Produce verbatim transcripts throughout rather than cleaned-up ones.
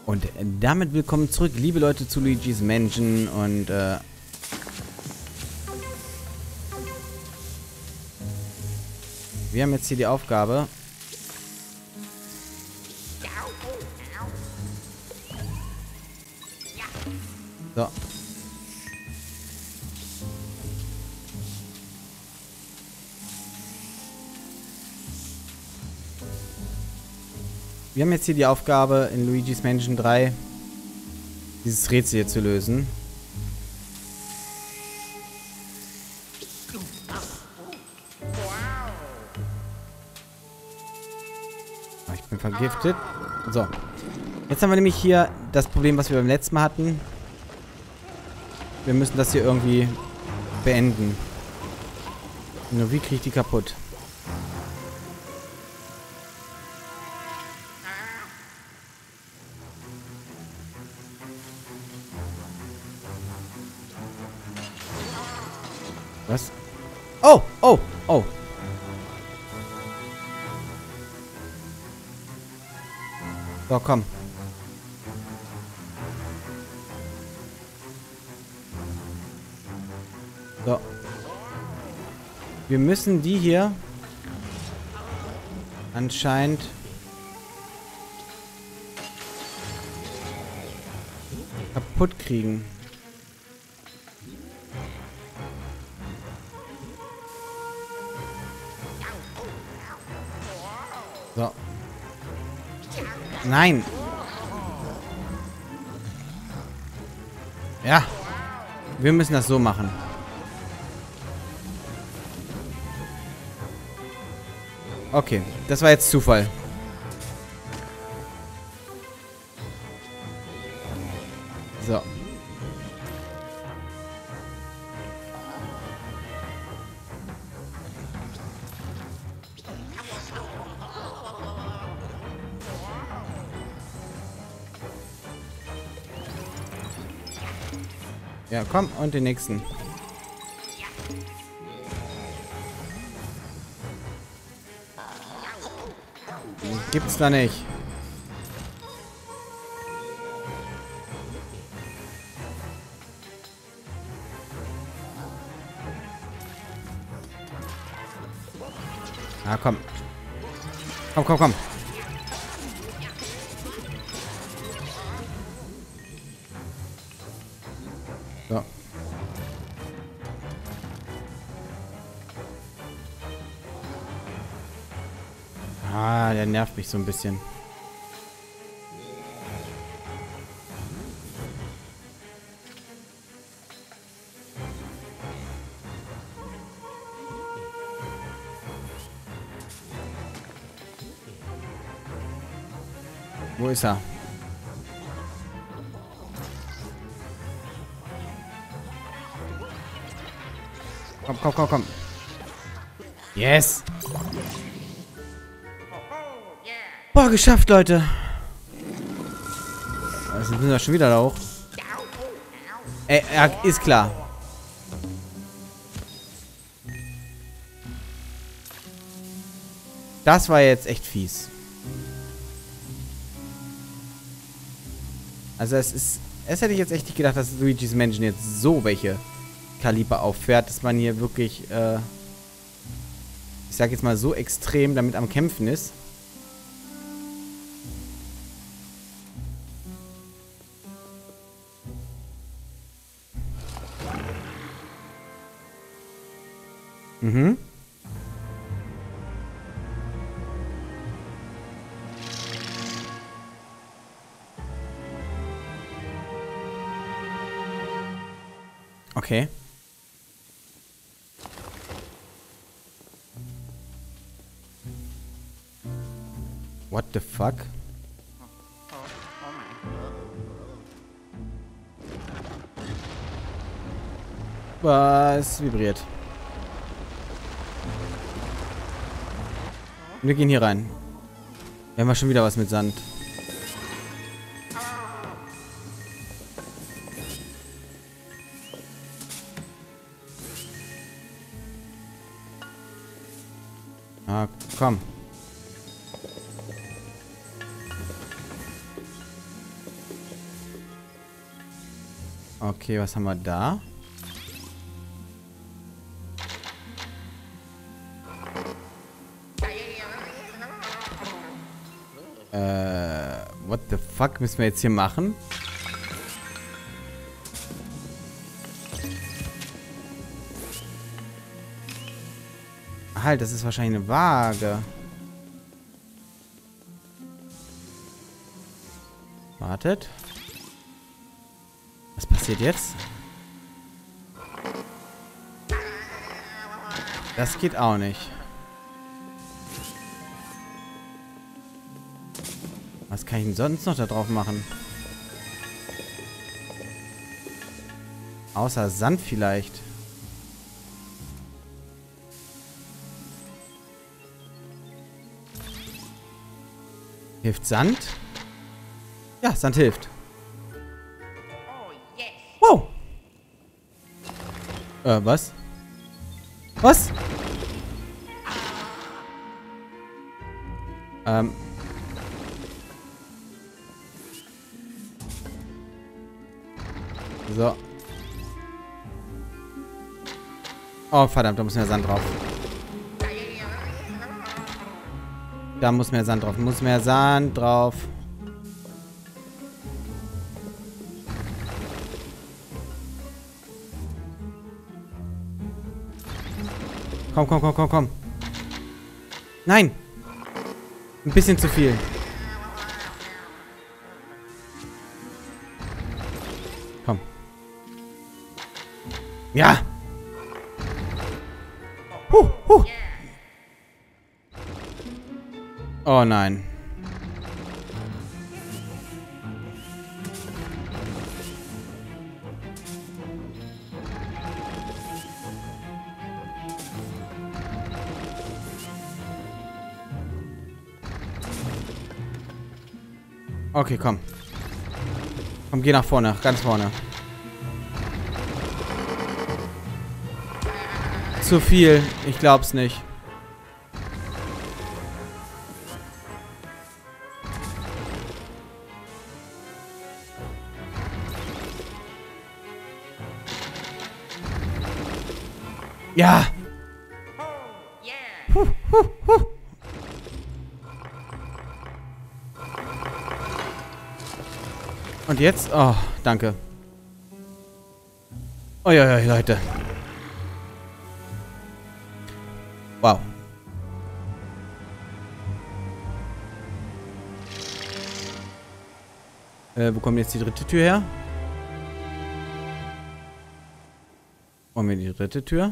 Und damit willkommen zurück, liebe Leute, zu Luigi's Mansion. Und äh, wir haben jetzt hier die Aufgabe, so. Wir haben jetzt hier die Aufgabe, in Luigi's Mansion drei dieses Rätsel hier zu lösen. Oh, ich bin vergiftet. So. Jetzt haben wir nämlich hier das Problem, was wir beim letzten Mal hatten. Wir müssen das hier irgendwie beenden. Nur wie kriege ich die kaputt? Was? Oh, oh, oh. So, komm. So. Wir müssen die hier anscheinend kaputt kriegen. So. Nein. Ja. Wir müssen das so machen. Okay, das war jetzt Zufall. So. Ja, komm, und den nächsten. Gibt's da nicht. Ah, komm. Komm, komm, komm. So. Ah, der nervt mich so ein bisschen. Wo ist er? Komm, komm, komm, komm. Yes! Boah, geschafft, Leute. Also sind wir schon wieder da hoch. Ey, ja, ist klar. Das war jetzt echt fies. Also es ist... Es hätte ich jetzt echt nicht gedacht, dass Luigi's Mansion jetzt so welche Kaliber auffährt, dass man hier wirklich, äh... ich sag jetzt mal so extrem damit am Kämpfen ist. Mhm. Okay. What the fuck? Was vibriert? Wir gehen hier rein. Wir haben ja schon wieder was mit Sand. Ah, komm. Okay, was haben wir da? Äh, what the fuck müssen wir jetzt hier machen? Halt, das ist wahrscheinlich eine Waage. Wartet. Was passiert jetzt? Das geht auch nicht. Was kann ich denn sonst noch da drauf machen? Außer Sand vielleicht. Hilft Sand? Ja, Sand hilft. Wow. Äh, was? Was? Ähm. So. Oh, verdammt, da muss mehr Sand drauf. Da muss mehr Sand drauf. Muss mehr Sand drauf. Komm, komm, komm, komm, komm. Nein! Ein bisschen zu viel. Komm. Ja! Huh, huh. Oh nein. Okay, komm. Komm, geh nach vorne. Ganz vorne. Zu viel. Ich glaub's nicht. Ja. Huh, huh, huh. Und jetzt? Oh, danke. Oh ja, ja, Leute. Wow. Äh, wo kommt jetzt die dritte Tür her? Wollen wir die dritte Tür?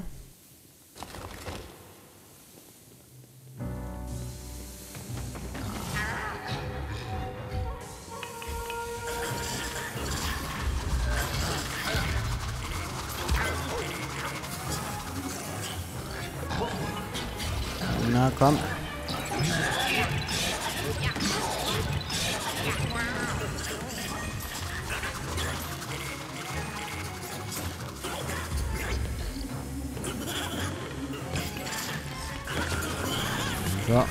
Na komm. So.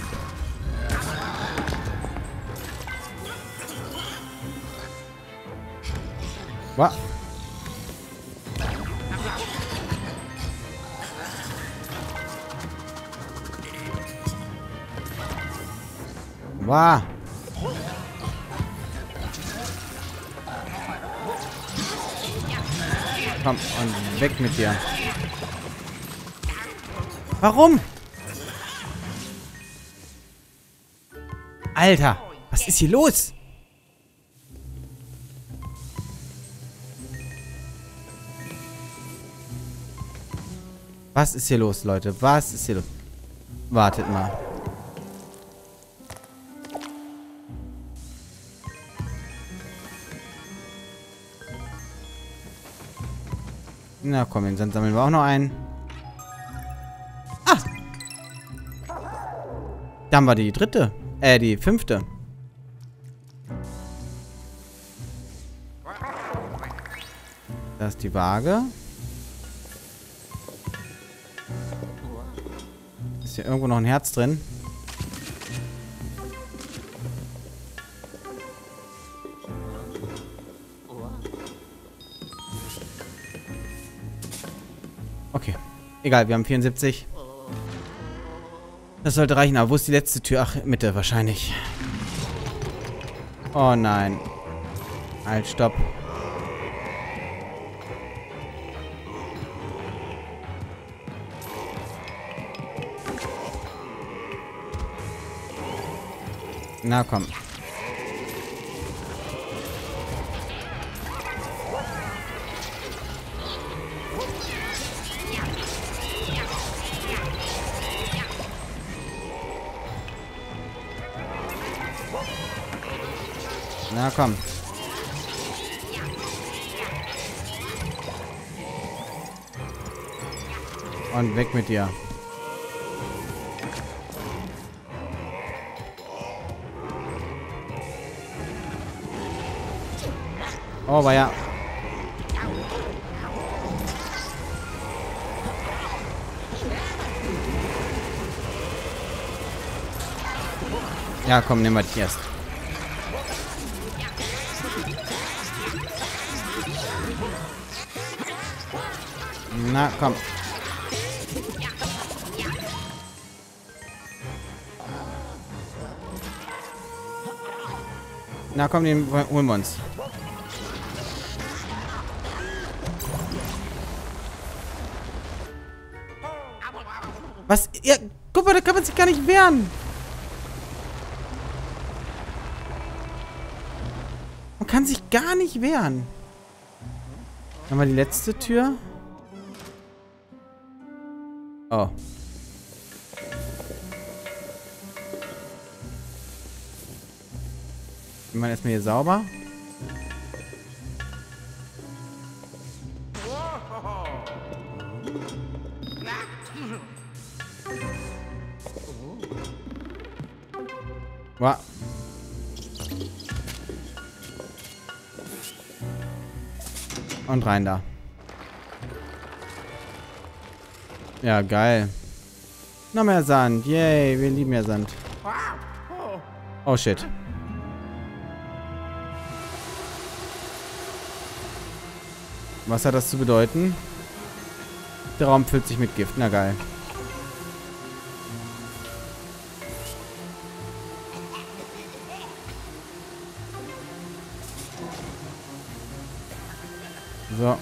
Wa? Wa? Komm, und weg mit dir. Warum? Alter, was ist hier los? Was ist hier los, Leute? Was ist hier los? Wartet mal. Na komm, den Sand sammeln wir auch noch ein. Ah! Da haben wir die dritte. Äh, die fünfte. Da ist die Waage. Ist hier irgendwo noch ein Herz drin? Okay. Egal, wir haben vierundsiebzig. Das sollte reichen. Aber wo ist die letzte Tür? Ach, Mitte wahrscheinlich. Oh nein. Halt, stopp. Na komm. Na komm. Und weg mit dir. Oh, war ja. Ja, komm, nehmen wir dich erst. Na, komm. Na komm, den holen wir uns. Was? Ja, guck mal, da kann man sich gar nicht wehren. Man kann sich gar nicht wehren. Haben wir die letzte Tür? Oh. Wir machen erstmal hier sauber. Wow. Und rein da. Ja, geil. Noch mehr Sand. Yay, wir lieben ja Sand. Oh, shit. Was hat das zu bedeuten? Der Raum füllt sich mit Gift. Na geil. So.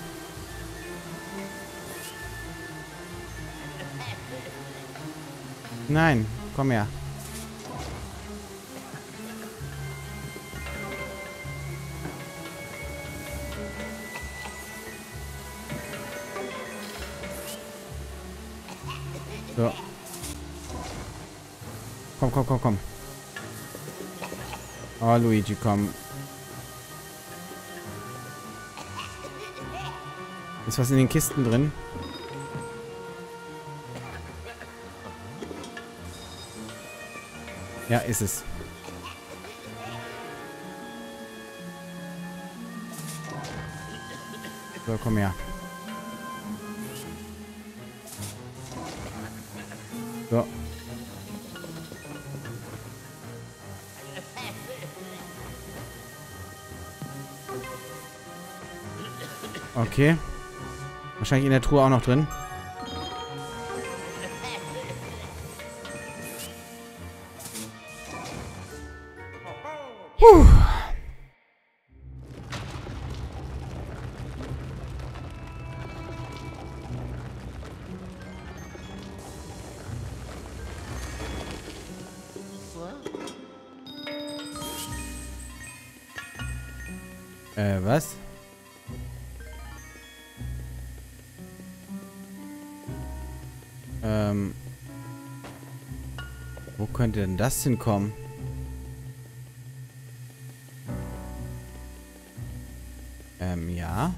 Nein, komm her. So. Komm, komm, komm, komm. Oh, Luigi, komm. Ist was in den Kisten drin? Ja, ist es. So, komm her. So. Okay. Wahrscheinlich in der Truhe auch noch drin. Puh. Äh, was? Ähm. Wo könnte denn das hinkommen? Ähm, ja.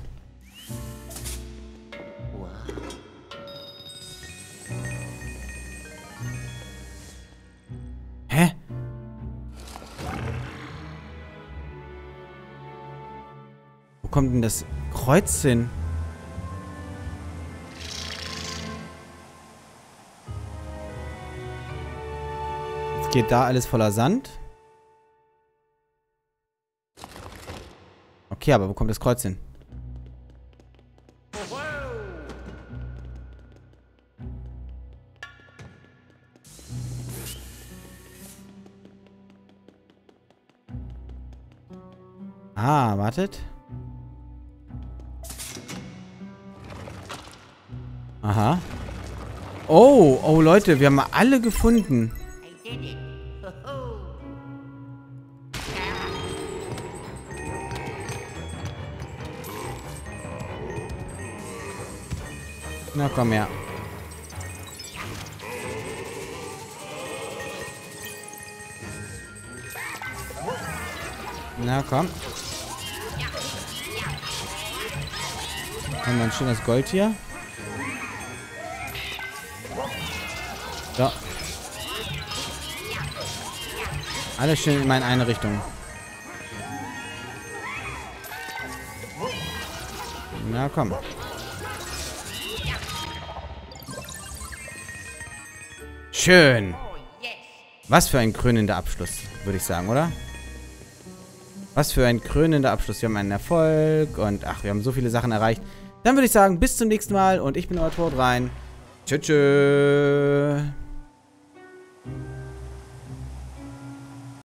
Hä? Wo kommt denn das Kreuz hin? Jetzt geht da alles voller Sand. Okay, aber wo kommt das Kreuz hin? Ah, wartet. Aha. Oh, oh Leute, wir haben alle gefunden. Na komm her. Na komm. Haben wir ein schönes Gold hier. So. Alles schön in meine eine Richtung. Na komm. Schön. Was für ein krönender Abschluss, würde ich sagen, oder? Was für ein krönender Abschluss. Wir haben einen Erfolg und ach, wir haben so viele Sachen erreicht. Dann würde ich sagen, bis zum nächsten Mal und ich bin euer Tod rein. Tschüss. Tschüss.